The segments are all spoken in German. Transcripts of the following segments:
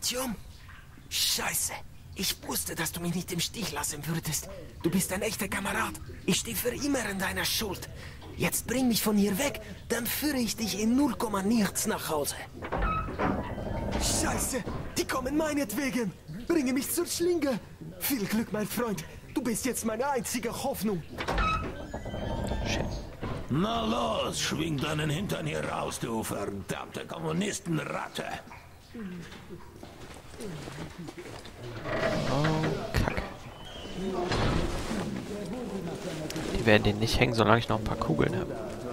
Artyom? Scheiße. Ich wusste, dass du mich nicht im Stich lassen würdest. Du bist ein echter Kamerad. Ich stehe für immer in deiner Schuld. Jetzt bring mich von hier weg, dann führe ich dich in 0, nichts nach Hause. Scheiße, die kommen meinetwegen. Bringe mich zur Schlinge. Viel Glück, mein Freund. Du bist jetzt meine einzige Hoffnung. Shit. Na los, schwing deinen Hintern hier raus, du verdammte Kommunistenratte. Oh, Kacke. Die werden den nicht hängen, solange ich noch ein paar Kugeln habe.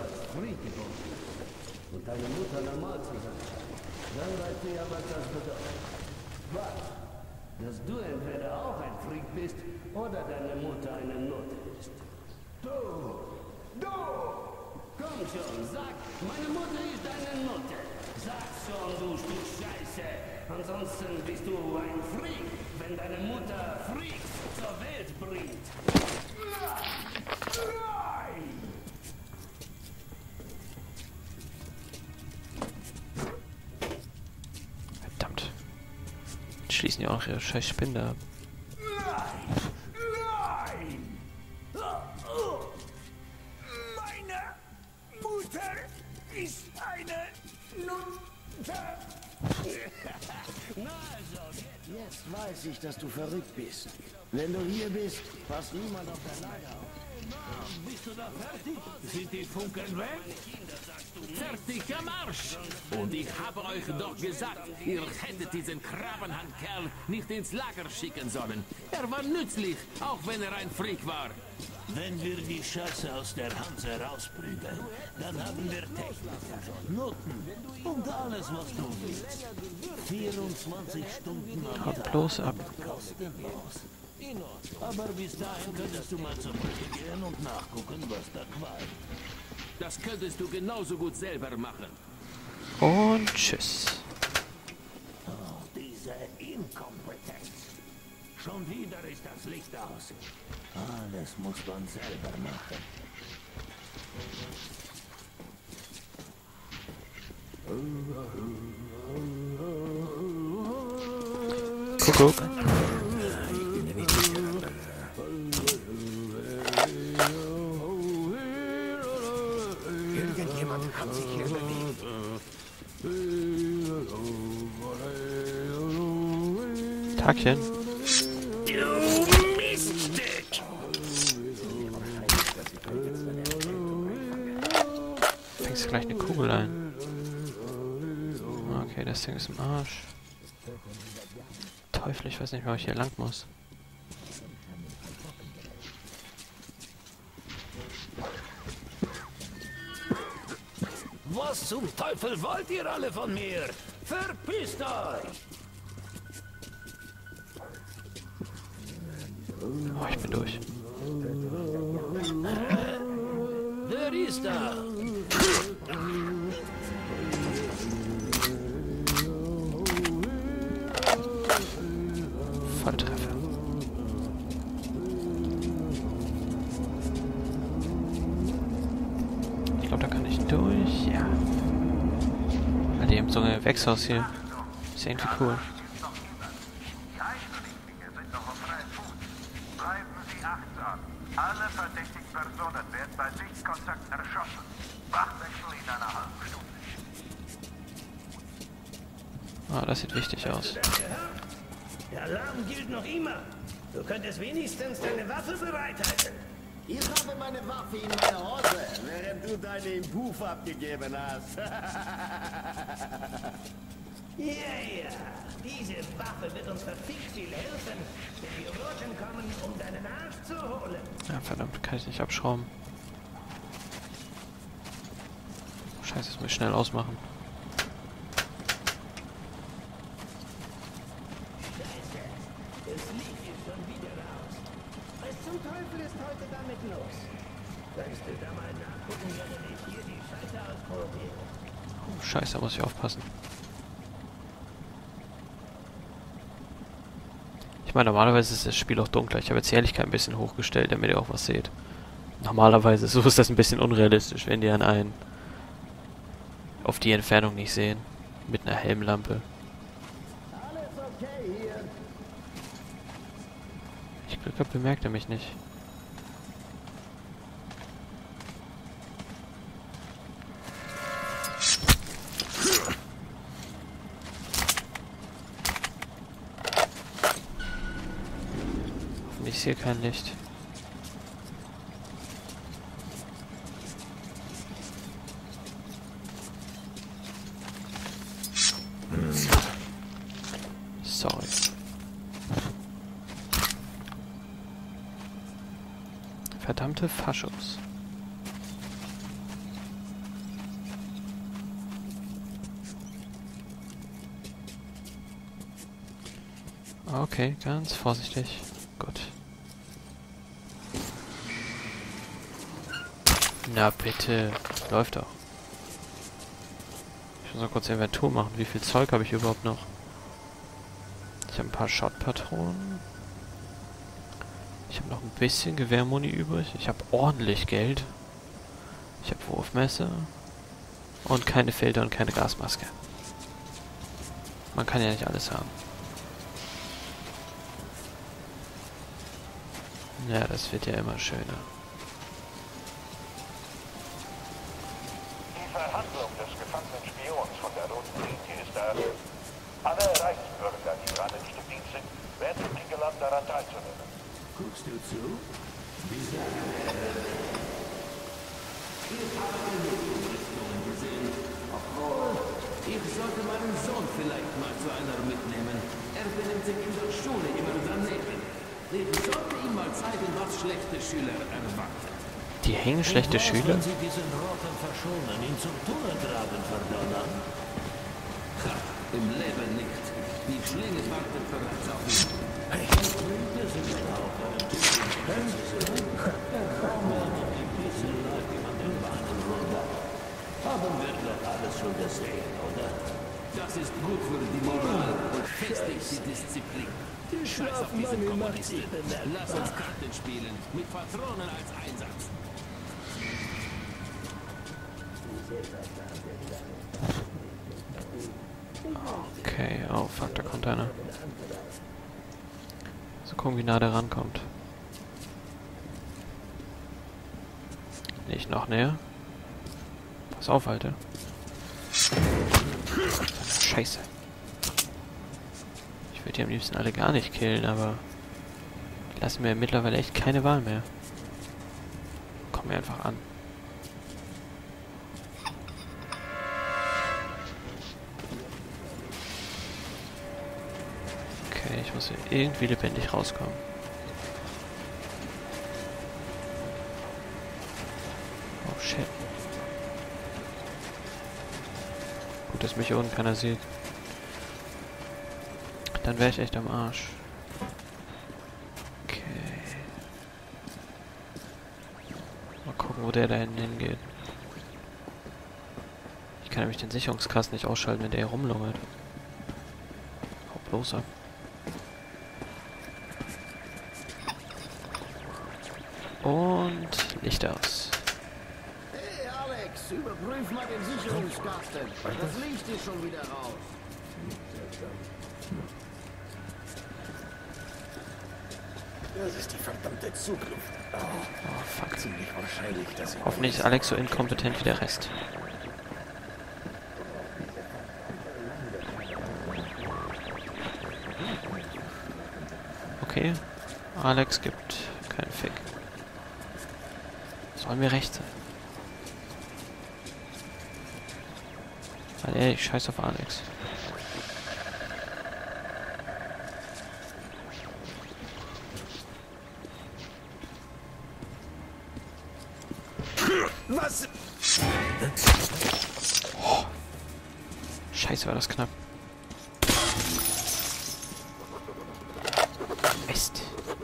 Dass du entweder auch ein Freak bist oder deine Mutter eine Nutte ist. Du! Komm schon, sag, meine Mutter ist eine Nutte. Sag schon, du Stück Scheiße. Ansonsten bist du ein Freak, wenn deine Mutter Freaks zur Welt bringt. Verdammt. Jetzt schließen die auch noch ihre scheiß Spinde ab. Meine Mutter ist eine Nutte. Jetzt weiß ich, dass du verrückt bist. Wenn du hier bist, passt niemand auf dein Lager auf. Bist du da fertig? Sind die Funken weg? Fertig am Arsch! Und ich habe euch doch gesagt, ihr hättet diesen Krabbenhandkerl nicht ins Lager schicken sollen. Er war nützlich, auch wenn er ein Freak war. Wenn wir die Scheiße aus der Hanse rausprügeln, dann haben wir Techniker, Noten und alles, was du willst. 24 Stunden am Haut Tag. bloß ab. Kostenlos. Aber bis dahin könntest du mal zur Brücke gehen und nachgucken, was da qualmt. Das könntest du genauso gut selber machen. Und tschüss. Oh, diese Inkompetenz. Schon wieder ist das Licht aus. Alles muss man selber machen. Kuckuck. Irgendjemand hat sich hier bewegt. Tagchen. Du Miststück! Fängst du gleich eine Kugel ein? Okay, das Ding ist im Arsch. Teufel, ich weiß nicht, wo ich hier lang muss. Was zum Teufel wollt ihr alle von mir? Verpisst euch! Oh, ich bin durch. Wer ist da? Volltreffer. Ich glaube, da kann ich durch. Ja. Alter, die haben so ein Gewächshaus hier. Ist ja irgendwie cool. Die Einrichtlinge sind noch auf freiem Fuß. Bleiben Sie achtsam. Alle verdächtigen Personen werden bei Sichtkontakt erschossen. Wachwechsel in einer halben Stunde. Ah, das sieht wichtig aus. Der Alarm gilt noch immer. Du könntest wenigstens deine Waffe bereithalten. Ich habe meine Waffe in meiner Hose, während du deine im Puff abgegeben hast. Ja. Diese Waffe wird uns verfickt viel helfen, wenn die Roten kommen, um deinen Arsch zu holen. Ja, verdammt, kann ich nicht abschrauben. Scheiße, das muss ich schnell ausmachen. Scheiße, das Licht ist schon wieder raus. Was zum Teufel ist heute damit los? Kannst du da mal nachgucken, während ich hier die Scheiße ausprobiere? Oh, Scheiße, da muss ich aufpassen. Ich meine, normalerweise ist das Spiel auch dunkler. Ich habe jetzt die Helligkeit ein bisschen hochgestellt, damit ihr auch was seht. Normalerweise, so ist das ein bisschen unrealistisch, wenn die an einen auf die Entfernung nicht sehen. Mit einer Helmlampe. Alle okay hier? Ich Glück hab, bemerkt er mich nicht. Hoffentlich ist hier kein Licht. Sorry. Verdammte Faschos. Okay, ganz vorsichtig. Gut. Na bitte. Läuft doch. Ich muss noch kurz Inventur machen. Wie viel Zeug habe ich überhaupt noch? Ich habe ein paar Shotpatronen. Ich habe noch ein bisschen Gewehrmuni übrig. Ich habe ordentlich Geld. Ich habe Wurfmesser. Und keine Filter und keine Gasmaske. Man kann ja nicht alles haben. Ja, das wird ja immer schöner. Die Verhandlung des gefangenen Spions von der Roten Linie ist eröffnet. Alle Reichsbürger, die gerade nicht im Dienst sind, werden eingeladen, daran teilzunehmen. Guckst du zu? Diese Ich habe genug Umrüstungen gesehen. Obwohl, ich sollte meinen Sohn vielleicht mal zu einer mitnehmen. Er benimmt sich in der Schule immer daneben. Ich sollte ihm mal zeigen, was schlechte Schüler erwartet. Die hängen schlechte Schüler? Sie diesen roten verschonen, ihn zum Tunnelgraben verdonnern? Ha, im Leben nicht. Die Schlinge wartet bereits auf ihn. Wir sind ein Hauch einem Typen. Der Raum wird noch ein bisschen läuft jemand den Bahnen runter. Haben wir doch alles schon gesehen, oder? Das ist gut für die Moral und festigt die Disziplin. Scheiß auf diese Kommunisten. Lass uns Karten spielen, mit Patronen als Einsatz. Okay, oh fuck, da kommt einer. So gucken, wie nah der rankommt. Nicht noch näher. Pass auf, Alter. Scheiße. Ich würde die am liebsten alle gar nicht killen, aber die lassen mir mittlerweile echt keine Wahl mehr. Komm mir einfach an. Okay, ich muss hier irgendwie lebendig rauskommen. Oh shit. Gut, dass mich hier unten keiner sieht. Dann wäre ich echt am Arsch. Okay. Mal gucken, wo der da hinten hingeht. Ich kann nämlich den Sicherungskasten nicht ausschalten, wenn der hier rumlungert. Hau bloß ab. Und Licht aus. Hey Alex, überprüf mal den Sicherungskasten. Das Licht ist schon wieder raus. Das ist die verdammte Zugluft. Oh, fuck. Ziemlich wahrscheinlich, dass ich... Hoffentlich ist Alex so inkompetent wie der Rest. Okay. Alex gibt keinen Fick. Soll mir recht sein. Weil ehrlich, scheiß auf Alex. Was? Oh. Scheiße, war das knapp. Mist.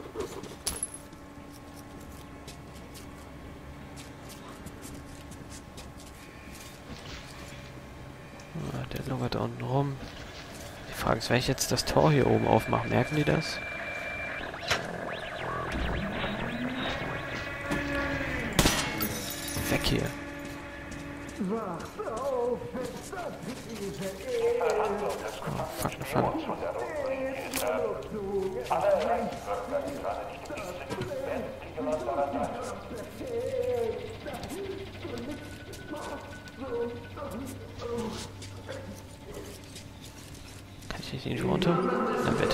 Der lungert da unten rum. Die Frage ist, wenn ich jetzt das Tor hier oben aufmache, merken die das? Weg hier. Oh, fuck, eine Falle. Kann ich nicht irgendwo runter? Na bitte.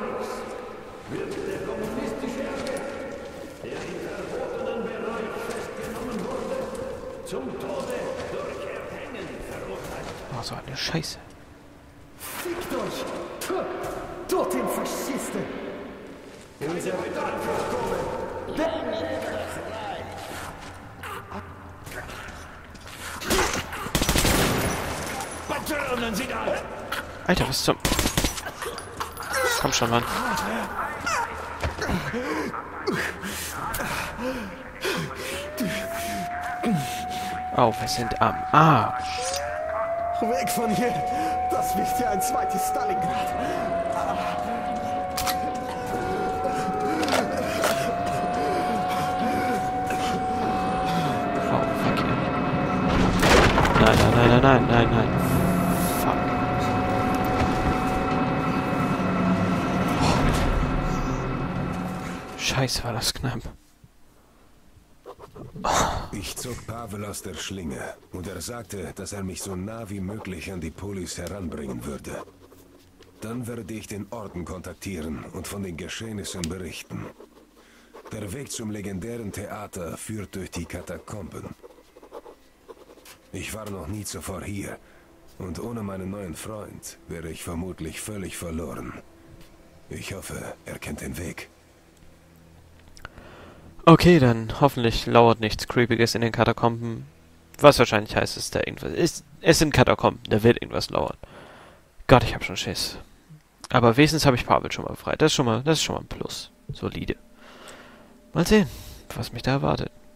Oh, so eine Scheiße. Fickt euch! Dorthin, Faschisten! Unser Tag wird kommen! Patronen sind alle! Alter, was zum... Komm schon, Mann. Oh, wir sind am Arsch. Weg von hier! Das wird ja ein zweites Stalingrad! Oh, fuck yeah. Nein, nein, nein, nein, nein, nein, nein. Fuck. Oh. Scheiße, war das knapp. Ich zog Pavel aus der Schlinge und er sagte, dass er mich so nah wie möglich an die Polis heranbringen würde. Dann werde ich den Orden kontaktieren und von den Geschehnissen berichten. Der Weg zum legendären Theater führt durch die Katakomben. Ich war noch nie zuvor hier und ohne meinen neuen Freund wäre ich vermutlich völlig verloren. Ich hoffe, er kennt den Weg. Okay, dann hoffentlich lauert nichts Creepiges in den Katakomben. Was wahrscheinlich heißt, dass da irgendwas ist. Es sind Katakomben, da wird irgendwas lauern. Gott, ich hab schon Schiss. Aber wenigstens habe ich Pavel schon mal befreit. Das ist schon mal ein Plus. Solide. Mal sehen, was mich da erwartet.